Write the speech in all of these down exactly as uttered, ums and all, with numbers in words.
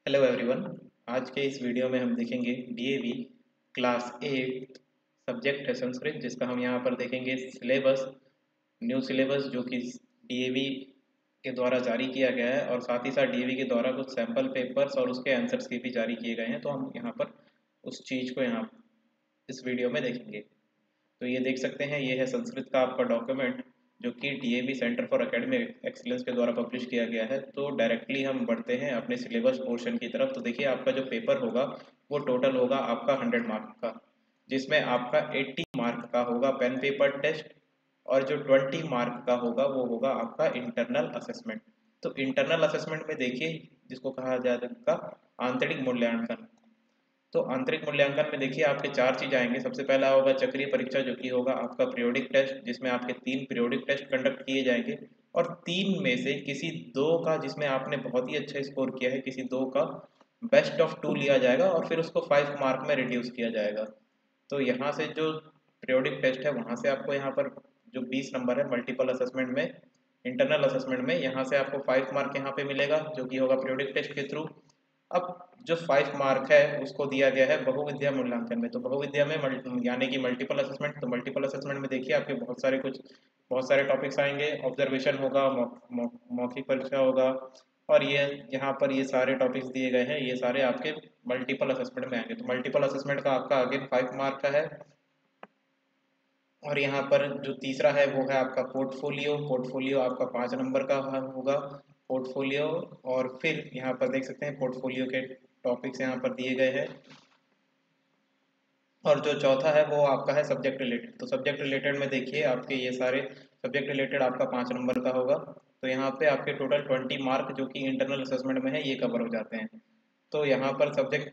Hello everyone. आज के इस वीडियो में हम देखेंगे डीएवी क्लास एट सब्जेक्ट है संस्कृत, जिसका हम यहाँ पर देखेंगे सिलेबस, न्यू सिलेबस जो कि डीएवी के द्वारा जारी किया गया है, और साथ ही साथ डीएवी के द्वारा कुछ सैम्पल पेपर्स और उसके आंसर्स के भी जारी किए गए हैं। तो हम यहाँ पर उस चीज़ को यहाँ इस वीडियो में देखेंगे। तो ये देख सकते हैं, ये है संस्कृत का आपका डॉक्यूमेंट जो कि DAV centre for academic excellence के द्वारा पब्लिश किया गया है। तो डायरेक्टली हम बढ़ते हैं अपने सिलेबस पोर्शन की तरफ। तो देखिए, आपका जो पेपर होगा वो टोटल होगा आपका हंड्रेड मार्क का, जिसमें आपका एट्टी मार्क का होगा पेन पेपर टेस्ट, और जो ट्वेंटी मार्क का होगा वो होगा आपका इंटरनल असेसमेंट। तो इंटरनल असेसमेंट में देखिए, जिसको कहा जाएगा आंतरिक मूल्यांकन। तो आंतरिक मूल्यांकन में देखिए आपके चार चीज आएंगे। सबसे पहला होगा चक्रीय परीक्षा, जो कि होगा आपका पीरियोडिक टेस्ट, जिसमें आपके तीन पीरियोडिक टेस्ट कंडक्ट किए जाएंगे, और तीन में से किसी दो का, जिसमें आपने बहुत ही अच्छा स्कोर किया है, किसी दो का बेस्ट ऑफ टू लिया जाएगा और फिर उसको फाइव मार्क में रिड्यूस किया जाएगा। तो यहाँ से जो पीरियोडिक टेस्ट है वहाँ से आपको यहाँ पर जो बीस नंबर है मल्टीपल असेसमेंट में, इंटरनल असेसमेंट में, यहाँ से आपको फाइव मार्क यहाँ पे मिलेगा, जो कि होगा पीरियोडिक टेस्ट के थ्रू। अब जो फाइव मार्क है उसको दिया गया है बहुविद्या मूल्यांकन में। तो बहुविद्या में मल्टी यानी कि मल्टीपल असेसमेंट। तो मल्टीपल असेसमेंट में देखिए आपके बहुत सारे कुछ बहुत सारे टॉपिक्स आएंगे। ऑब्जर्वेशन होगा, मौ, मौ, मौखिक परीक्षा होगा, और ये यहाँ पर ये सारे टॉपिक्स दिए गए हैं, ये सारे आपके मल्टीपल असेसमेंट में आएंगे। तो मल्टीपल असेसमेंट का आपका अगेन फाइव मार्क का है। और यहाँ पर जो तीसरा है वो है आपका पोर्टफोलियो। पोर्टफोलियो आपका पाँच नंबर का होगा पोर्टफोलियो। और फिर यहाँ पर देख सकते हैं पोर्टफोलियो के टॉपिक्स यहाँ पर दिए गए हैं। और जो चौथा है वो आपका है सब्जेक्ट रिलेटेड। तो सब्जेक्ट रिलेटेड में देखिए आपके ये सारे सब्जेक्ट रिलेटेड आपका पाँच नंबर का होगा। तो यहाँ पे आपके टोटल ट्वेंटी मार्क जो कि इंटरनल असेसमेंट में है ये कवर हो जाते हैं। तो यहाँ पर सब्जेक्ट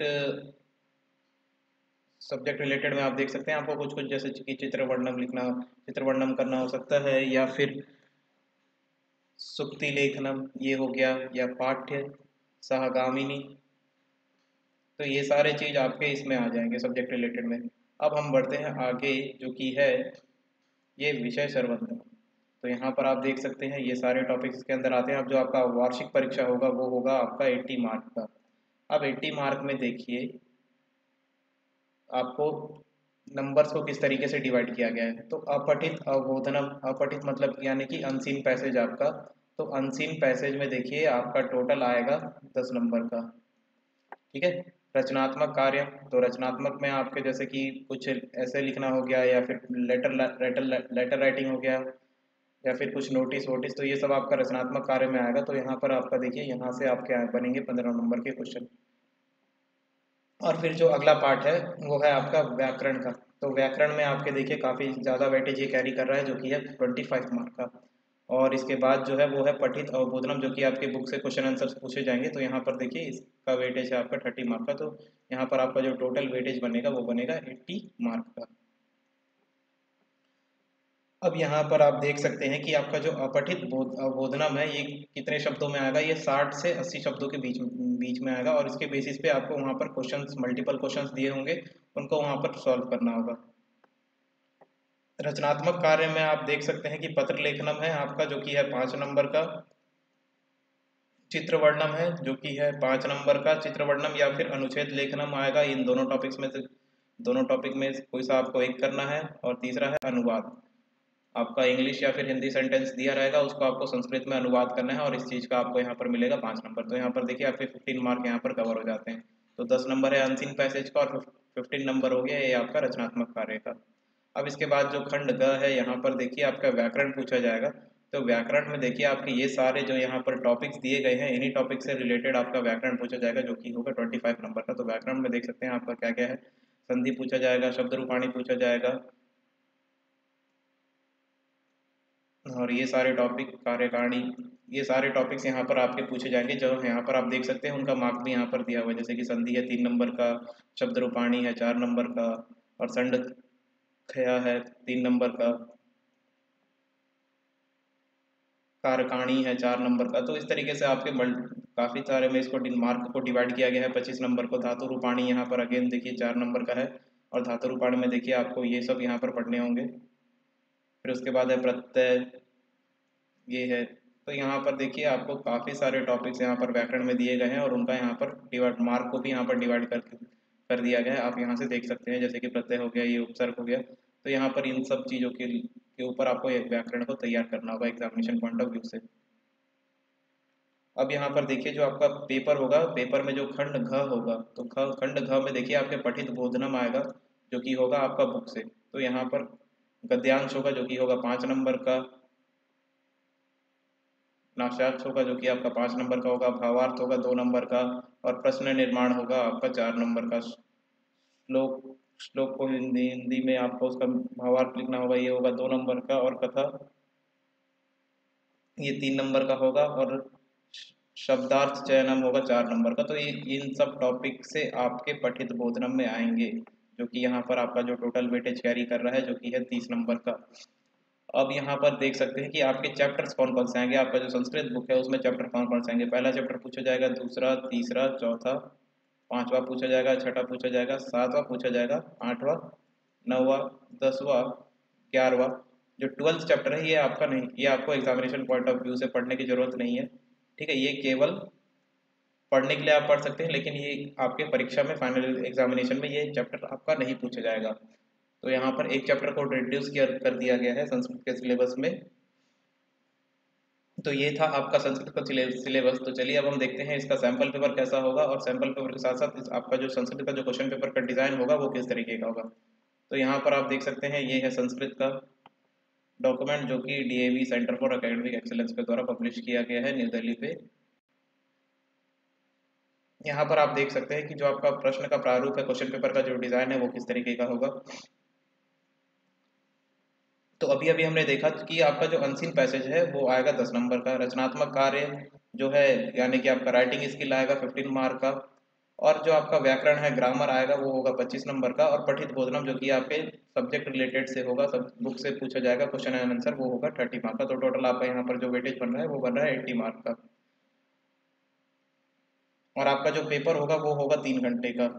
सब्जेक्ट रिलेटेड में आप देख सकते हैं, आपको कुछ कुछ जैसे कि चित्र वर्णन लिखना, चित्र वर्णन करना हो सकता है, या फिर सुक्ति लेखनम ये हो गया, या पाठ्य सहगामिनी। तो ये सारे चीज आपके इसमें आ जाएंगे सब्जेक्ट रिलेटेड में। अब हम बढ़ते हैं आगे, जो कि है ये विषय सर्वंत। तो यहाँ पर आप देख सकते हैं ये सारे टॉपिक्स के अंदर आते हैं। अब जो आपका वार्षिक परीक्षा होगा वो होगा आपका एट्टी मार्क का। अब एट्टी मार्क में देखिए आपको नंबर्स को किस तरीके से डिवाइड किया गया है। तो अपठित अवबोधनम, अपठित मतलब यानी कि अनसीन पैसेज आपका। तो अनसीन पैसेज में देखिए आपका टोटल आएगा दस नंबर का। ठीक है। रचनात्मक कार्य, तो रचनात्मक में आपके जैसे कि कुछ ऐसे लिखना हो गया, या फिर लेटर लेटर लेटर राइटिंग हो गया, या फिर कुछ नोटिस वोटिस, तो ये सब आपका रचनात्मक कार्य में आएगा। तो यहाँ पर आपका देखिए यहाँ से आपके बनेंगे पंद्रह नंबर के क्वेश्चन। और फिर जो अगला पार्ट है वो है आपका व्याकरण का। तो व्याकरण में आपके देखिए काफ़ी ज़्यादा वेटेज ये कैरी कर रहा है, जो कि है ट्वेंटी फाइव मार्क का। और इसके बाद जो है वो है पठित अवबोधनम, जो कि आपके बुक से क्वेश्चन आंसर पूछे जाएंगे। तो यहाँ पर देखिए इसका वेटेज है आपका थर्टी मार्क का। तो यहाँ पर आपका जो टोटल वेटेज बनेगा वो बनेगा एट्टी मार्क का। अब यहाँ पर आप देख सकते हैं कि आपका जो अपठित अवबोधनम है ये कितने शब्दों में आएगा। ये साठ से अस्सी शब्दों के बीच बीच में आएगा, और इसके बेसिस पे आपको वहाँ पर क्वेश्चंस, मल्टीपल क्वेश्चंस दिए होंगे, उनको वहाँ पर सॉल्व करना होगा। रचनात्मक कार्य में आप देख सकते हैं कि पत्र लेखनम है आपका, जो कि है पाँच नंबर का। चित्र वर्णम है जो कि है पाँच नंबर का। चित्र वर्णम या फिर अनुच्छेद लेखनम आएगा। इन दोनों टॉपिक्स में से दोनों टॉपिक में कोई सा आपको एक करना है। और तीसरा है अनुवाद। आपका इंग्लिश या फिर हिंदी सेंटेंस दिया रहेगा, उसको आपको संस्कृत में अनुवाद करना है, और इस चीज़ का आपको यहाँ पर मिलेगा पाँच नंबर। तो यहाँ पर देखिए आपके फिफ्टीन मार्क यहाँ पर कवर हो जाते हैं। तो दस नंबर है अनसीन पैसेज का, और फिफ्टीन नंबर हो गया ये आपका रचनात्मक कार्य का। अब इसके बाद जो खंड ग है, यहाँ पर देखिए आपका व्याकरण पूछा जाएगा। तो व्याकरण में देखिए आपके ये सारे जो यहाँ पर टॉपिक्स दिए गए हैं, इन्हीं टॉपिक से रिलेटेड आपका व्याकरण पूछा जाएगा, जो कि होगा ट्वेंटी फाइव नंबर का। तो व्याकरण में देख सकते हैं आपका क्या क्या है। संधि पूछा जाएगा, शब्द रूपाणी पूछा जाएगा, और ये सारे टॉपिक, कार्यकारिणी, ये सारे टॉपिक्स यहाँ पर आपके पूछे जाएंगे। जो यहाँ पर आप देख सकते हैं उनका मार्क भी यहाँ पर दिया हुआ है। जैसे कि संधि है तीन नंबर का, शब्द रूपाणी है चार नंबर का, और संड खया है तीन नंबर का, कारकाणी है चार नंबर का। तो इस तरीके से आपके काफ़ी सारे में इसको मार्क को डिवाइड किया गया है। पच्चीस नंबर को धातु रूपाणी यहाँ पर अगेन देखिए चार नंबर का है, और धातु रूपाणी में देखिए आपको ये सब यहाँ पर पढ़ने होंगे। फिर उसके बाद है प्रत्यय, ये है तो यहाँ पर देखिए आपको काफ़ी सारे टॉपिक्स यहाँ पर व्याकरण में दिए गए हैं और उनका यहाँ पर डिवाइड मार्क को भी यहाँ पर डिवाइड कर कर दिया गया है। आप यहाँ से देख सकते हैं, जैसे कि प्रत्यय हो गया, ये उपसर्ग हो गया। तो यहाँ पर इन सब चीज़ों के के ऊपर आपको एक व्याकरण को तैयार करना होगा एग्जामिनेशन पॉइंट ऑफ व्यू से। अब यहाँ पर देखिए जो आपका पेपर होगा, पेपर में जो खंड घ होगा, तो ख खंड घ में देखिए आपके पठित बोधनम आएगा, जो कि होगा आपका बुक से। तो यहाँ पर गद्यांश होगा, जो कि होगा पाँच नंबर का। नाट्यार्थ होगा, जो कि आपका पाँच नंबर का होगा। भावार्थ होगा दो नंबर का। और प्रश्न निर्माण होगा आपका चार नंबर का। श्लोक श्लोक को हिंदी हिंदी में आपको उसका भावार्थ लिखना होगा, ये होगा दो नंबर का। और कथा ये तीन नंबर का होगा। और शब्दार्थ चयनम होगा चार नंबर का। तो ये इन सब टॉपिक से आपके पठित बोधनम में आएंगे, जो कि यहाँ पर आपका जो टोटल वेटेज कैरी कर रहा है, जो कि है तीस नंबर का। अब यहाँ पर देख सकते हैं कि आपके चैप्टर्स कौन कौन से आएंगे। आपका जो संस्कृत बुक है उसमें चैप्टर कौन कौन से आएंगे। पहला चैप्टर पूछा जाएगा, दूसरा, तीसरा, चौथा, पांचवा पूछा जाएगा, छठा पूछा जाएगा, सातवां पूछा जाएगा, आठवां, नौवा, दसवां, ग्यारहवां। जो ट्वेल्थ चैप्टर है ये आपका नहीं, ये आपको एग्जामिनेशन पॉइंट ऑफ व्यू से पढ़ने की जरूरत नहीं है, ठीक है। ये केवल पढ़ने के लिए आप पढ़ सकते हैं, लेकिन ये आपके परीक्षा में फाइनल एग्जामिनेशन में ये चैप्टर आपका नहीं पूछा जाएगा। तो यहाँ पर एक चैप्टर को रिड्यूस किया कर दिया गया है संस्कृत के सिलेबस में। तो ये था आपका संस्कृत का सिलेबस। तो चलिए अब हम देखते हैं इसका सैम्पल पेपर कैसा होगा, और सैम्पल पेपर के साथ साथ आपका जो संस्कृत का जो क्वेश्चन पेपर का डिज़ाइन होगा वो किस तरीके का होगा। तो यहाँ पर आप देख सकते हैं, ये है संस्कृत का डॉक्यूमेंट, जो कि DAV centre for academic excellence के द्वारा पब्लिश किया गया है न्यू दिल्ली पे। यहाँ पर आप देख सकते हैं कि जो आपका प्रश्न का प्रारूप है, क्वेश्चन पेपर का जो डिज़ाइन है वो किस तरीके का होगा। तो अभी अभी हमने देखा कि आपका जो अनसीन पैसेज है वो आएगा दस नंबर का। रचनात्मक कार्य जो है, यानी कि आपका राइटिंग स्किल आएगा फिफ्टीन मार्क का। और जो आपका व्याकरण है, ग्रामर आएगा, वो होगा पच्चीस नंबर का। और पठित बोधनम जो कि आपके सब्जेक्ट रिलेटेड से होगा, सब बुक से पूछा जाएगा क्वेश्चन एंड आंसर, वो होगा थर्टी मार्क का। तो टोटल आपका यहाँ पर जो वेटेज बन रहा है वो बन रहा है एट्टी मार्क का। और आपका जो पेपर होगा वो होगा तीन घंटे का।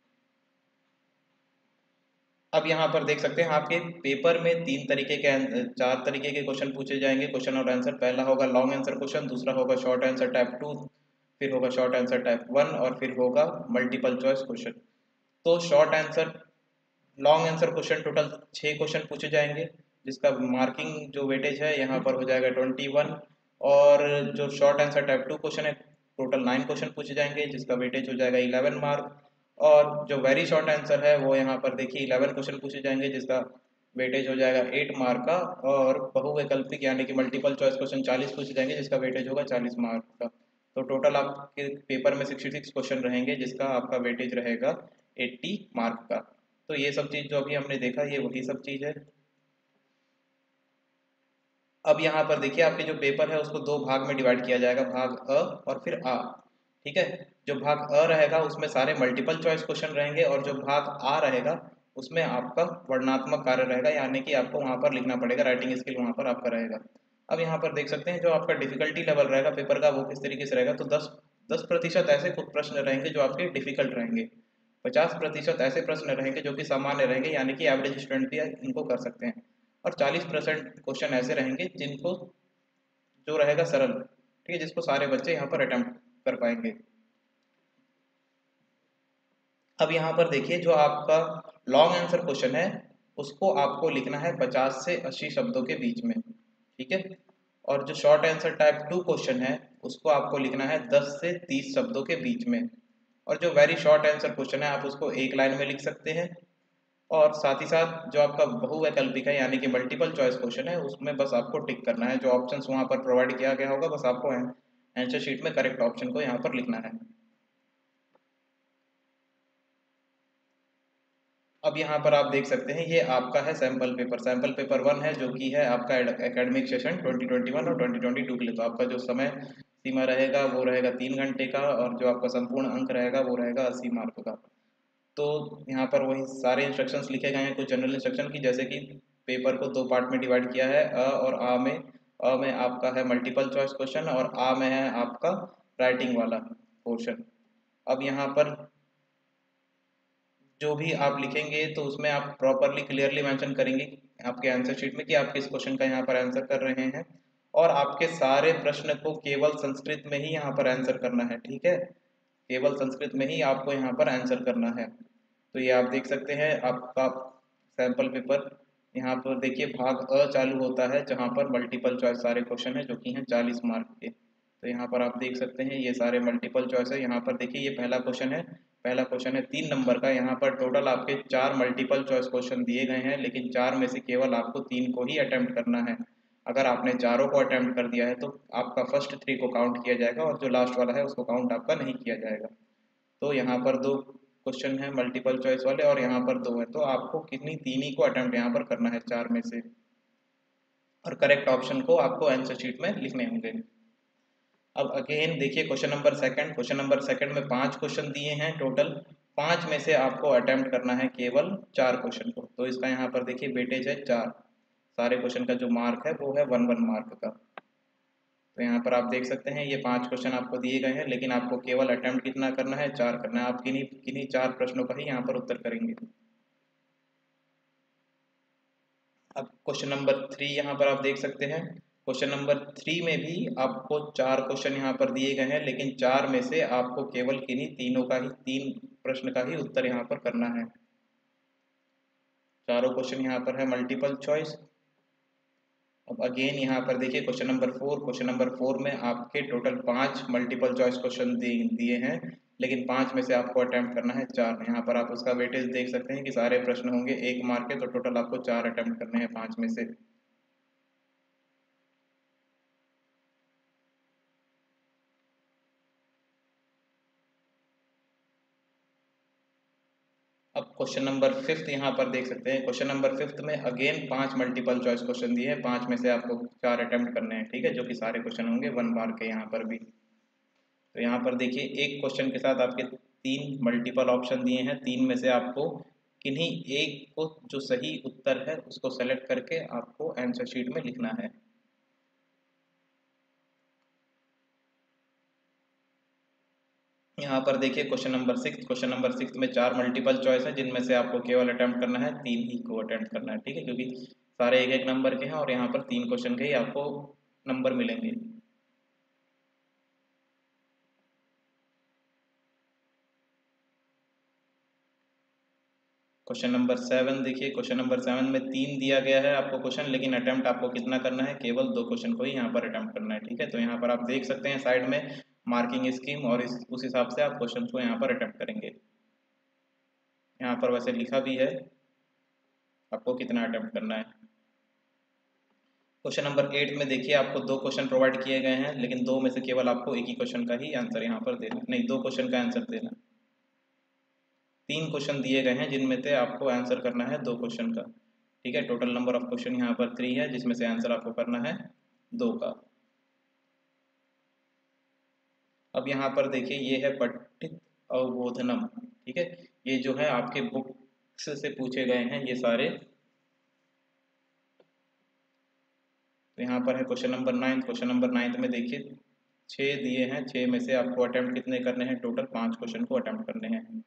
अब यहाँ पर देख सकते हैं आपके पेपर में तीन तरीके के चार तरीके के क्वेश्चन पूछे जाएंगे, क्वेश्चन और आंसर। पहला होगा लॉन्ग आंसर क्वेश्चन, दूसरा होगा शॉर्ट आंसर टाइप टू, फिर होगा शॉर्ट आंसर टाइप वन, और फिर होगा मल्टीपल चॉइस क्वेश्चन। तो short answer long answer question total छः क्वेश्चन पूछे जाएंगे, जिसका मार्किंग जो वेटेज है यहाँ पर हो जाएगा ट्वेंटी वन। और जो short answer type two question है, टोटल नाइन क्वेश्चन पूछे जाएंगे, जिसका वेटेज हो जाएगा इलेवन मार्क। और जो वेरी शॉर्ट आंसर है वो यहाँ पर देखिए इलेवन क्वेश्चन पूछे जाएंगे, जिसका वेटेज हो जाएगा एट मार्क का। और बहुवैकल्पिक यानी कि मल्टीपल चॉइस क्वेश्चन चालीस पूछे जाएंगे, जिसका वेटेज होगा चालीस मार्क का। तो टोटल आपके पेपर में सिक्सटी सिक्स क्वेश्चन रहेंगे, जिसका आपका वेटेज रहेगा एट्टी मार्क का। तो ये सब चीज़ जो अभी हमने देखा, ये वही सब चीज़ है। अब यहाँ पर देखिए आपके जो पेपर है उसको दो भाग में डिवाइड किया जाएगा, भाग अ और फिर आ, ठीक है। जो भाग अ रहेगा उसमें सारे मल्टीपल चॉइस क्वेश्चन रहेंगे, और जो भाग आ रहेगा उसमें आपका वर्णनात्मक कार्य रहेगा, यानी कि आपको वहाँ पर लिखना पड़ेगा, राइटिंग स्किल वहाँ पर आपका रहेगा। अब यहाँ पर देख सकते हैं जो आपका डिफिकल्टी लेवल रहेगा पेपर का वो किस तरीके से रहेगा। तो दस दस प्रतिशत ऐसे कुछ प्रश्न रहेंगे जो आपके डिफिकल्ट रहेंगे, पचास प्रतिशत ऐसे प्रश्न रहेंगे जो कि सामान्य रहेंगे, यानी कि एवरेज स्टूडेंट भी इनको कर सकते हैं। और चालीस परसेंट क्वेश्चन ऐसे रहेंगे जिनको जो रहेगा सरल, ठीक है, जिसको सारे बच्चे यहाँ पर अटेम्प्ट कर पाएंगे। अब यहाँ पर देखिए जो आपका लॉन्ग आंसर क्वेश्चन है उसको आपको लिखना है पचास से अस्सी शब्दों के बीच में, ठीक है। और जो short answer type two question है उसको आपको लिखना है दस से तीस शब्दों के बीच में। और जो वेरी शॉर्ट आंसर क्वेश्चन है आप उसको एक लाइन में लिख सकते हैं। और साथ ही साथ जो आपका बहुवैकल्पिक है यानी कि मल्टीपल चॉइस क्वेश्चन है, उसमें बस आपको टिक करना है, जो ऑप्शंस वहाँ पर प्रोवाइड किया गया होगा बस आपको आंसर शीट में करेक्ट ऑप्शन को यहाँ पर लिखना है। अब यहाँ पर आप देख सकते हैं ये आपका है sample paper, sample paper one है, जो कि है आपका academic session twenty twenty one और ट्वेंटी ट्वेंटी टू के लिए। तो आपका जो समय सीमा रहेगा वो रहेगा तीन घंटे का, और जो आपका संपूर्ण अंक रहेगा वो रहेगा अस्सी मार्क का। तो यहाँ पर वही सारे इंस्ट्रक्शंस लिखे गए हैं कुछ जनरल इंस्ट्रक्शन की, जैसे कि पेपर को दो पार्ट में डिवाइड किया है, अ और आ में। अ में आपका है मल्टीपल चॉइस क्वेश्चन, और आ में है आपका राइटिंग वाला पोर्शन। अब यहाँ पर जो भी आप लिखेंगे तो उसमें आप प्रॉपरली क्लियरली मेंशन करेंगे आपके आंसर शीट में कि आप किस क्वेश्चन का यहाँ पर आंसर कर रहे हैं। और आपके सारे प्रश्न को केवल संस्कृत में ही यहाँ पर आंसर करना है, ठीक है, केवल संस्कृत में ही आपको यहाँ पर आंसर करना है। तो ये आप देख सकते हैं आपका सैंपल पेपर, यहाँ पर देखिए भाग अ चालू होता है जहाँ पर मल्टीपल चॉइस सारे क्वेश्चन है जो कि हैं चालीस मार्क के। तो यहाँ पर आप देख सकते हैं ये सारे मल्टीपल चॉइस है। यहाँ पर देखिए ये पहला क्वेश्चन है, पहला क्वेश्चन है तीन नंबर का। यहाँ पर टोटल आपके चार मल्टीपल चॉइस क्वेश्चन दिए गए हैं, लेकिन चार में से केवल आपको तीन को ही अटेम्प्ट करना है। अगर आपने चारों को अटेम्प्ट कर दिया है तो आपका फर्स्ट थ्री को काउंट किया जाएगा और जो लास्ट वाला है उसको काउंट आपका नहीं किया जाएगा। तो यहाँ पर दो क्वेश्चन है मल्टीपल चॉइस वाले और यहाँ पर दो है, तो आपको कितनी तीन ही को अटेम्प्ट यहाँ पर करना है चार में से, और करेक्ट ऑप्शन को आपको आंसर शीट में लिखने होंगे। अब अगेन देखिए question number second, question number second में पांच क्वेश्चन दिए हैं टोटल, पांच में से आपको अटेम्प्ट करना है केवल चार क्वेश्चन को। तो इसका यहाँ पर देखिए वेटेज है चार, सारे क्वेश्चन का जो मार्क है वो है वन वन मार्क का। तो यहाँ पर आप देख सकते हैं ये पांच क्वेश्चन आपको दिए गए हैं, लेकिन आपको केवल अटेम्प्ट कितना करना है, चार करना है। आप किन्हीं किन्हीं चार प्रश्नों का ही यहाँ पर उत्तर करेंगे। अब क्वेश्चन नंबर थ्री यहाँ पर आप देख सकते हैं, क्वेश्चन नंबर थ्री में भी आपको चार क्वेश्चन यहाँ पर दिए गए हैं, लेकिन चार में से आपको केवल किन्हीं तीनों का ही तीन प्रश्न का ही उत्तर यहाँ पर करना है। चारों क्वेश्चन यहाँ पर है मल्टीपल चॉइस। अब अगेन यहाँ पर देखिए question number four, question number four में आपके टोटल पांच मल्टीपल चॉइस क्वेश्चन दिए हैं, लेकिन पांच में से आपको अटेम्प्ट करना है चार। यहाँ पर आप उसका वेटेज देख सकते हैं कि सारे प्रश्न होंगे एक मार्क के, तो टोटल आपको चार अटेम्प्ट करने हैं पांच में से। अब क्वेश्चन नंबर फिफ्थ यहाँ पर देख सकते हैं, क्वेश्चन नंबर फिफ्थ में अगेन पांच मल्टीपल चॉइस क्वेश्चन दिए हैं, पांच में से आपको चार अटेम्प्ट करने हैं, ठीक है, जो कि सारे क्वेश्चन होंगे वन मार्क के यहाँ पर भी। तो यहाँ पर देखिए एक क्वेश्चन के साथ आपके तीन मल्टीपल ऑप्शन दिए हैं, तीन में से आपको किन्हीं एक को जो सही उत्तर है उसको सेलेक्ट करके आपको आंसर शीट में लिखना है। यहाँ पर देखिए question number six, question number six में चार मल्टीपल चॉइस है जिनमें से आपको केवल अटेम्प्ट करना है तीन ही को अटेम्प्ट करना है, ठीक है, क्योंकि सारे एक एक नंबर के हैं और यहाँ पर तीन क्वेश्चन के ही आपको नंबर मिलेंगे। क्वेश्चन नंबर सेवन देखिए, क्वेश्चन नंबर सेवन में तीन दिया गया है आपको क्वेश्चन, लेकिन अटेम्प्ट आपको कितना करना है, केवल दो क्वेश्चन को ही यहाँ पर अटेम्प्ट करना है, ठीक है। तो यहाँ पर आप देख सकते हैं साइड में मार्किंग स्कीम, और इस उस हिसाब से आप क्वेश्चन को यहाँ पर अटेम्प्ट करेंगे। यहाँ पर वैसे लिखा भी है आपको कितना अटेम्प्ट करना है। क्वेश्चन नंबर एट में देखिए आपको दो क्वेश्चन प्रोवाइड किए गए हैं, लेकिन दो में से केवल आपको एक ही क्वेश्चन का ही आंसर यहाँ पर देना, नहीं दो क्वेश्चन का आंसर देना। तीन क्वेश्चन दिए गए हैं जिनमें से आपको आंसर करना है दो क्वेश्चन का, ठीक है। टोटल नंबर ऑफ क्वेश्चन यहाँ पर थ्री है, जिसमें से आंसर आपको करना है दो का। अब यहाँ पर देखिए ये है पठित अवबोधनम, ठीक है, ये जो है आपके बुक्स से पूछे गए हैं ये सारे। तो यहाँ पर है question number ninth, question number ninth में देखिए छः दिए हैं, छः में से आपको अटेम्प्ट कितने करने हैं, टोटल पाँच क्वेश्चन को अटेम्प्ट करने हैं।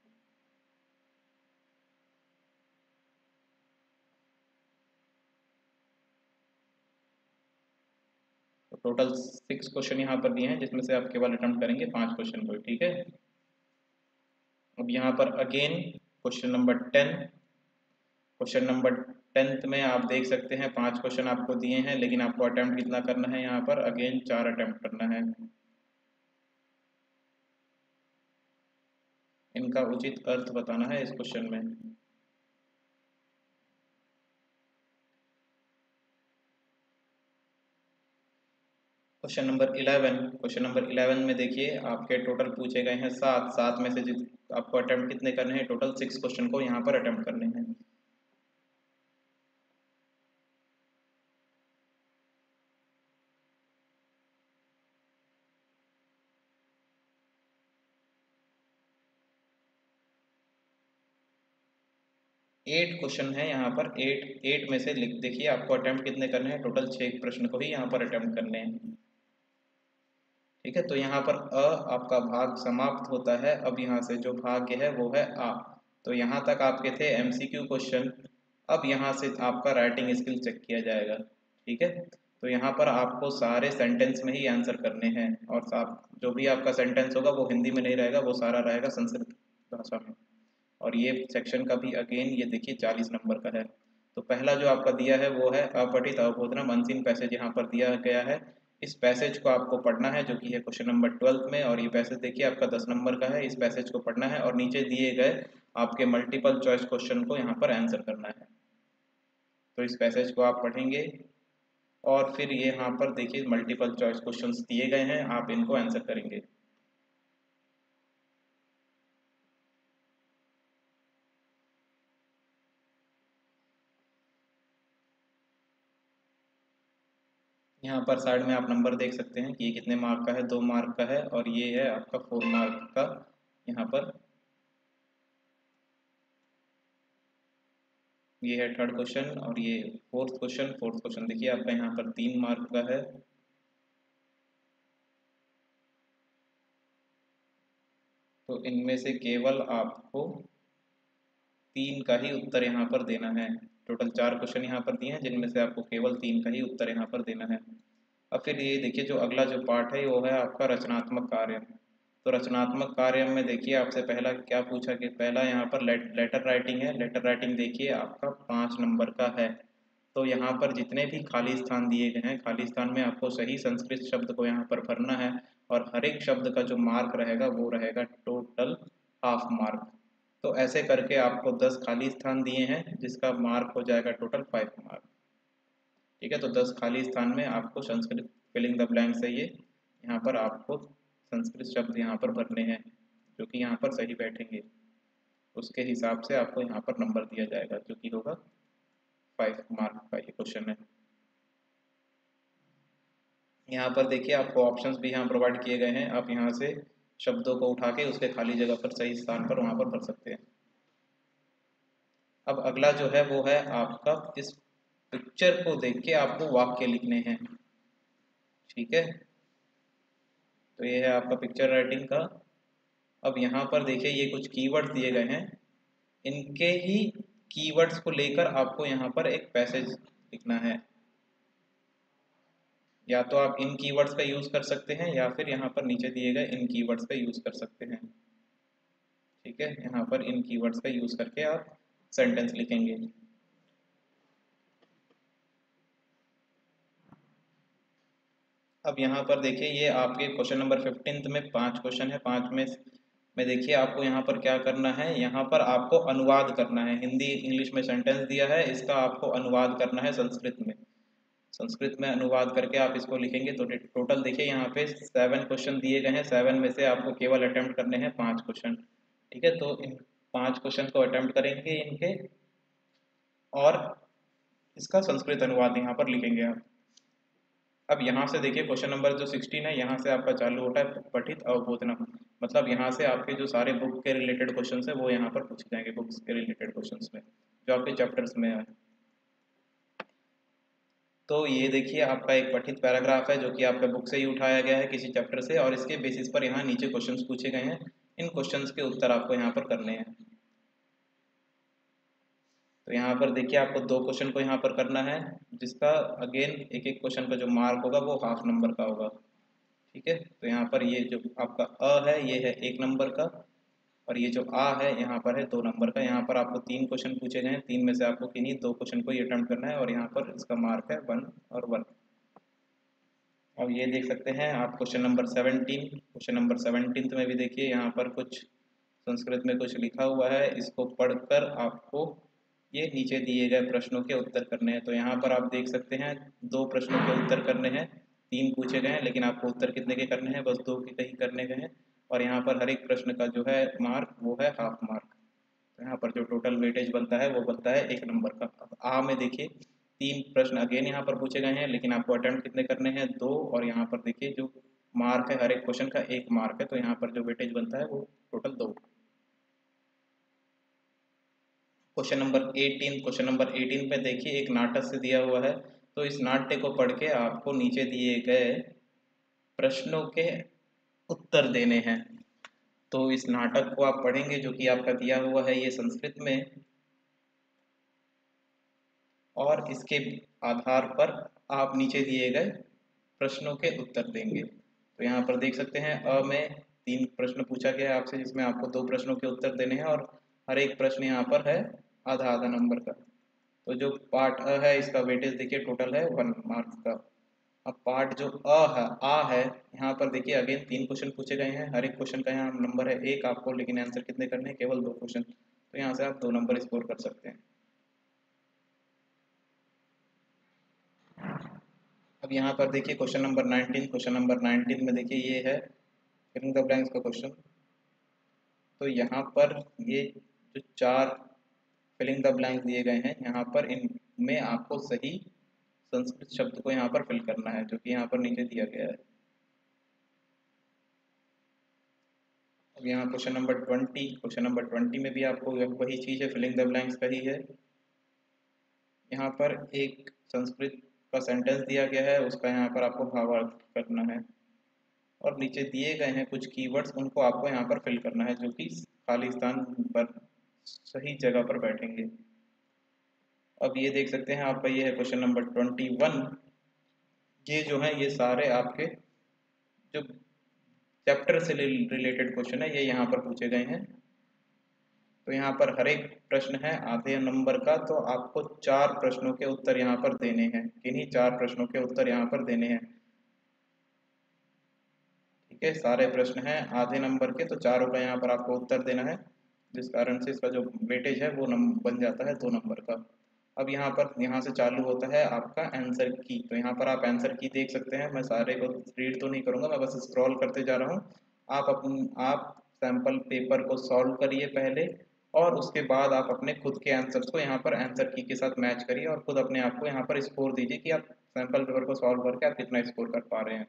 तो टोटल सिक्स क्वेश्चन यहाँ पर दिए हैं, जिसमें से आप केवल अटेम्प्ट करेंगे पाँच क्वेश्चन को, ठीक है। अब यहाँ पर again question number ten, question number tenth में आप देख सकते हैं पांच क्वेश्चन आपको दिए हैं, लेकिन आपको अटेम्प्ट कितना करना है, यहाँ पर अगेन चार अटेम्प्ट करना है। इनका उचित अर्थ बताना है इस क्वेश्चन में। Question number eleven, question number eleven में देखिए आपके टोटल पूछे गए हैं सात, सात में से जित आपको अटेम्प्ट कितने करने हैं, टोटल सिक्स क्वेश्चन को यहाँ पर अटेम्प्ट करने हैं। एट क्वेश्चन है यहाँ पर, एट एट में से लिख देखिए आपको अटेम्प्ट कितने करने हैं, टोटल छः प्रश्न को ही यहाँ पर अटेम्प्ट करने हैं, ठीक है। तो यहाँ पर अ आपका भाग समाप्त होता है। अब यहाँ से जो भाग्य है वो है आ। तो यहाँ तक आपके थे एमसीक्यू क्वेश्चन। अब यहाँ से आपका राइटिंग स्किल चेक किया जाएगा, ठीक है। तो यहाँ पर आपको सारे सेंटेंस में ही आंसर करने हैं, और आप जो भी आपका सेंटेंस होगा वो हिंदी में नहीं रहेगा, वो सारा रहेगा संस्कृत भाषा में। और ये सेक्शन का भी अगेन ये देखिए चालीस नंबर का है। तो पहला जो आपका दिया है वो है अपठित अवबोधनम अनसीन पैसेज, यहाँ पर दिया गया है। इस पैसेज को आपको पढ़ना है जो कि है क्वेश्चन नंबर ट्वेल्थ में, और ये पैसेज देखिए आपका दस नंबर का है। इस पैसेज को पढ़ना है और नीचे दिए गए आपके मल्टीपल चॉइस क्वेश्चन को यहाँ पर आंसर करना है। तो इस पैसेज को आप पढ़ेंगे और फिर ये यहाँ पर देखिए मल्टीपल चॉइस क्वेश्चंस दिए गए हैं, आप इनको आंसर करेंगे। यहाँ पर साइड में आप नंबर देख सकते हैं कि ये कितने मार्क का है, दो मार्क का है, और ये है आपका फोर मार्क का। यहाँ पर ये है थर्ड क्वेश्चन और ये फोर्थ क्वेश्चन। फोर्थ क्वेश्चन देखिए आपका यहाँ पर तीन मार्क का है। तो इनमें से केवल आपको तीन का ही उत्तर यहाँ पर देना है। टोटल चार क्वेश्चन यहाँ पर दिए हैं जिनमें से आपको केवल तीन का ही उत्तर यहाँ पर देना है। अब फिर ये देखिए जो अगला जो पार्ट है वो है आपका रचनात्मक कार्य। तो रचनात्मक कार्य में देखिए आपसे पहला क्या पूछा कि पहला यहाँ पर लेट, लेटर राइटिंग है। लेटर राइटिंग देखिए आपका पाँच नंबर का है। तो यहाँ पर जितने भी खाली स्थान दिए गए हैं, खाली स्थान में आपको सही संस्कृत शब्द को यहाँ पर भरना है, और हर एक शब्द का जो मार्क रहेगा वो रहेगा टोटल हाफ मार्क। तो ऐसे करके आपको दस खाली स्थान दिए हैं जिसका मार्क हो जाएगा टोटल फाइव मार्क। ठीक है, तो दस खाली स्थान में आपको संस्कृत फिलिंग द ब्लैंक से ये यहाँ पर आपको संस्कृत शब्द यहाँ पर भरने हैं जो कि यहाँ पर सही बैठेंगे। उसके हिसाब से आपको यहाँ पर नंबर दिया जाएगा जो कि होगा फाइव मार्क का ये क्वेश्चन है। यहाँ पर देखिए आपको ऑप्शंस भी यहाँ प्रोवाइड किए गए हैं, आप यहाँ से शब्दों को उठा के उसके खाली जगह पर सही स्थान पर वहाँ पर भर सकते हैं। अब अगला जो है वो है आपका इस पिक्चर को देख के आपको वाक्य लिखने हैं। ठीक है, तो ये है आपका पिक्चर राइटिंग का। अब यहाँ पर देखिए ये कुछ कीवर्ड्स दिए गए हैं, इनके ही कीवर्ड्स को लेकर आपको यहाँ पर एक पैसेज लिखना है। या तो आप इन कीवर्ड्स का यूज कर सकते हैं या फिर यहाँ पर नीचे दिए गए इन कीवर्ड्स का यूज कर सकते हैं। ठीक है, यहाँ पर इन कीवर्ड्स का यूज करके आप सेंटेंस लिखेंगे। अब यहाँ पर देखिए ये आपके क्वेश्चन नंबर फिफ्टींथ में पांच क्वेश्चन है। पांच में में देखिए आपको यहाँ पर क्या करना है, यहाँ पर आपको अनुवाद करना है। हिंदी इंग्लिश में सेंटेंस दिया है, इसका आपको अनुवाद करना है संस्कृत में। संस्कृत में अनुवाद करके आप इसको लिखेंगे। तो टोटल देखिए यहाँ पे सेवन क्वेश्चन दिए गए हैं, सेवन में से आपको केवल अटेम्प्ट करने हैं पांच क्वेश्चन। ठीक है, तो इन पांच क्वेश्चन को अटेम्प्ट करेंगे इनके, और इसका संस्कृत अनुवाद यहाँ पर लिखेंगे आप। अब यहाँ से देखिए क्वेश्चन नंबर जो सिक्सटीन है, यहाँ से आपका चालू होता है पठित अवबोधनम। मतलब यहाँ से आपके जो सारे बुक के रिलेटेड क्वेश्चन है वो यहाँ पर पूछे जाएंगे, बुक्स के रिलेटेड क्वेश्चन में जो आपके चैप्टर्स में है। तो ये देखिए आपका एक पठित पैराग्राफ है जो कि आपका बुक से ही उठाया गया है किसी चैप्टर से, और इसके बेसिस पर यहाँ नीचे क्वेश्चंस पूछे गए हैं। इन क्वेश्चंस के उत्तर आपको यहाँ पर करने हैं। तो यहाँ पर देखिए आपको दो क्वेश्चन को यहाँ पर करना है, जिसका अगेन एक एक क्वेश्चन का जो मार्क होगा वो हाफ नंबर का होगा। ठीक है, तो यहाँ पर ये जो आपका अ है ये है एक नंबर का, और ये जो आ है यहाँ पर है दो नंबर का। यहाँ पर आपको तीन क्वेश्चन पूछे गए हैं, तीन में से आपको किन्हीं दो क्वेश्चन को ये अटेम्प्ट करना है, और यहाँ पर इसका मार्क है वन और वन। अब ये देख सकते हैं आप question number seventeen. Question number seventeen में भी देखिए यहाँ पर कुछ संस्कृत में कुछ लिखा हुआ है, इसको पढ़कर आपको ये नीचे दिए गए प्रश्नों के उत्तर करने हैं। तो यहाँ पर आप देख सकते हैं दो प्रश्नों के उत्तर करने हैं, तीन पूछे गए हैं लेकिन आपको उत्तर कितने के करने हैं, बस दो के कहीं करने गए हैं। और यहाँ पर हर एक प्रश्न का जो है मार्क वो है हाफ मार्क। तो यहाँ पर जो टोटल वेटेज बनता है वो बनता है एक नंबर का। अब आ में देखिए तीन प्रश्न अगेन यहाँ पर पूछे गए हैं, लेकिन आपको अटेम्प्ट कितने करने हैं, दो। और यहाँ पर देखिए जो मार्क है हर एक क्वेश्चन का एक मार्क है, तो यहाँ पर जो वेटेज बनता है वो टोटल दो। Question number eighteen. Question number eighteen पे देखिए एक नाटक से दिया हुआ है, तो इस नाट्य को पढ़ के आपको नीचे दिए गए प्रश्नों के उत्तर देने हैं। तो इस नाटक को आप पढ़ेंगे जो कि आपका दिया हुआ है ये संस्कृत में, और इसके आधार पर आप नीचे दिए गए प्रश्नों के उत्तर देंगे। तो यहाँ पर देख सकते हैं अ में तीन प्रश्न पूछा गया है आपसे, जिसमें आपको दो प्रश्नों के उत्तर देने हैं और हर एक प्रश्न यहाँ पर है आधा आधा नंबर का। तो जो पार्ट अ है इसका वेटेज देखिए टोटल है वन मार्क्स का। अब पार्ट जो अ है आ है, यहाँ पर देखिए अगेन तीन क्वेश्चन पूछे गए हैं, हर एक क्वेश्चन का यहाँ नंबर है एक आपको, लेकिन आंसर कितने करने हैं, केवल दो क्वेश्चन। तो यहाँ से आप दो नंबर स्कोर कर सकते हैं। अब यहाँ पर देखिए question number nineteen, question number nineteen में देखिए ये है फिलिंग द ब्लैंक्स का क्वेश्चन। तो यहाँ पर ये जो चार फिलिंग द ब्लैंक्स दिए गए हैं, यहाँ पर इनमें आपको सही संस्कृत शब्द को यहाँ पर फिल करना है, जो कि यहाँ पर नीचे दिया गया है। अब यहाँ question number twenty, question number twenty में भी आपको वही चीज़ है, फिलिंग द ब्लैंक्स का ही है। यहाँ पर एक संस्कृत का सेंटेंस दिया गया है, उसका यहाँ पर आपको भावार्थ करना है और नीचे दिए गए हैं कुछ कीवर्ड्स, उनको आपको यहाँ पर फिल करना है, जो कि खाली स्थान पर सही जगह पर बैठेंगे। अब ये देख सकते हैं आपका ये है क्वेश्चन नंबर ट्वेंटी वन। ये जो है ये सारे आपके जो चैप्टर से रिलेटेड क्वेश्चन है, ये यहाँ पर पूछे गए हैं। तो यहाँ पर हर एक प्रश्न है आधे नंबर का, तो आपको चार प्रश्नों के उत्तर यहाँ पर देने हैं। किन्हीं चार प्रश्नों के उत्तर यहाँ पर देने हैं, ठीक है। सारे प्रश्न हैं आधे नंबर के, तो चारों का यहाँ पर आपको उत्तर देना है, जिस कारण से इसका जो वेटेज है वो नंबर बन जाता है दो नंबर का। अब यहाँ पर यहाँ से चालू होता है आपका आंसर की। तो यहाँ पर आप आंसर की देख सकते हैं, मैं सारे को रीड तो नहीं करूँगा, मैं बस स्क्रॉल करते जा रहा हूँ। आप अपन आप सैम्पल पेपर को सॉल्व करिए पहले, और उसके बाद आप अपने खुद के आंसर्स को यहाँ पर आंसर की के साथ मैच करिए और खुद अपने आप को यहाँ पर स्कोर दीजिए कि आप सैम्पल पेपर को सॉल्व करके आप कितना स्कोर कर पा रहे हैं।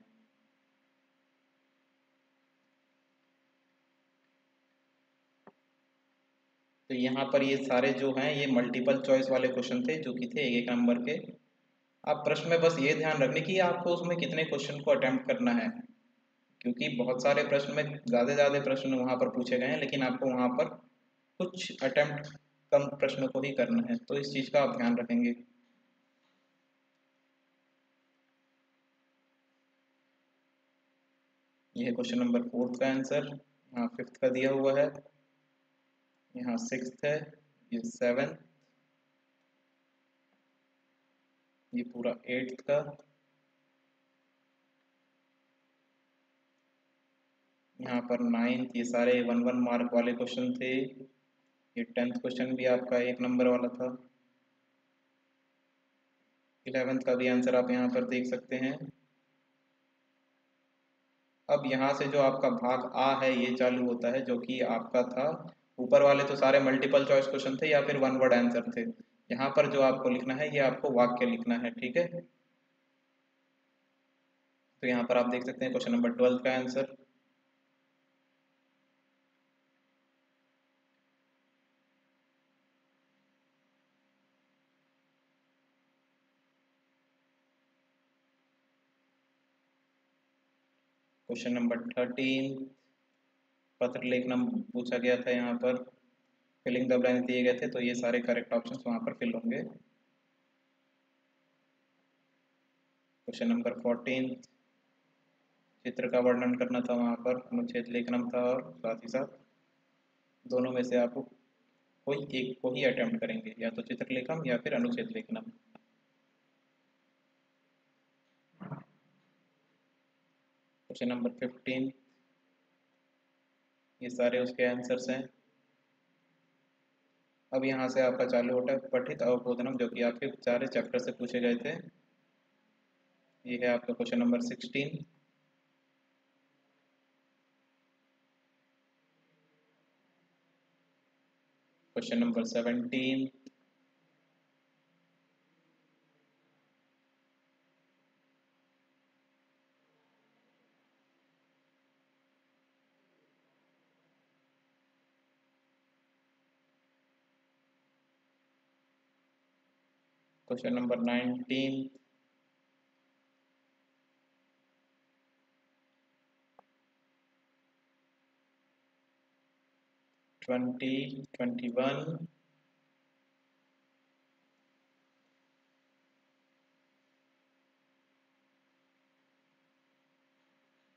तो यहाँ पर ये सारे जो हैं ये मल्टीपल चॉइस वाले क्वेश्चन थे, जो कि थे एक एक नंबर के। आप प्रश्न में बस ये ध्यान रखने की आपको उसमें कितने क्वेश्चन को अटेम्प्ट करना है, क्योंकि बहुत सारे प्रश्न में ज़्यादा ज़्यादा प्रश्न वहाँ पर पूछे गए हैं, लेकिन आपको वहाँ पर कुछ अटेम्प्ट कम प्रश्नों को ही करना है, तो इस चीज़ का आप ध्यान रखेंगे। ये है क्वेश्चन नंबर फोर्थ का आंसर, यहाँ फिफ्थ का दिया हुआ है, यहाँ सिक्स्थ है, ये सेवेंथ, ये पूरा एट्थ का, यहाँ पर नाइन्थ। ये सारे वन वन मार्क वाले क्वेश्चन थे। ये टेंथ क्वेश्चन भी आपका एक नंबर वाला था। इलेवेंथ का भी आंसर आप यहाँ पर देख सकते हैं। अब यहाँ से जो आपका भाग आ है ये चालू होता है, जो कि आपका था, ऊपर वाले तो सारे मल्टीपल चॉइस क्वेश्चन थे या फिर वन वर्ड आंसर थे। यहाँ पर जो आपको लिखना है ये आपको वाक्य लिखना है, ठीक है। तो यहाँ पर आप देख सकते हैं क्वेश्चन नंबर ट्वेल्व का आंसर। क्वेश्चन नंबर थर्टीन, पत्र लेखन पूछा गया था, यहाँ पर फिलिंग द ब्लैंक्स दिए गए थे, तो ये सारे करेक्ट ऑप्शंस वहाँ पर फिल होंगे। क्वेश्चन नंबर फोर्टीन, चित्र का वर्णन करना था, वहाँ पर अनुच्छेद लेखनम था, और साथ ही साथ दोनों में से आप कोई एक को ही अटेम्प्ट करेंगे, या तो चित्र लेखन या फिर अनुच्छेद लेखनम। क्वेश्चन नंबर फिफ्टीन, ये सारे उसके आंसर्स हैं। अब यहाँ से आपका चालू होता है पठित अवबोधनम, जो कि आपके सारे चैप्टर से पूछे गए थे। ये है आपका question number sixteen. Question number seventeen, question number nineteen, twenty, twenty one,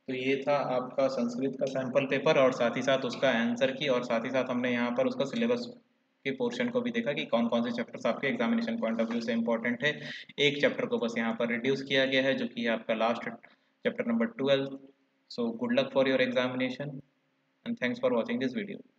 तो ये था आपका संस्कृत का सैम्पल पेपर और साथ ही साथ उसका आंसर की, और साथ ही साथ हमने यहाँ पर उसका सिलेबस के पोर्शन को भी देखा कि कौन कौन से चैप्टर्स आपके एग्जामिनेशन पॉइंट ऑफ व्यू से इंपॉर्टेंट है। एक चैप्टर को बस यहाँ पर रिड्यूस किया गया है जो कि है आपका last chapter number twelve. So good luck for your examination and thanks for watching this video.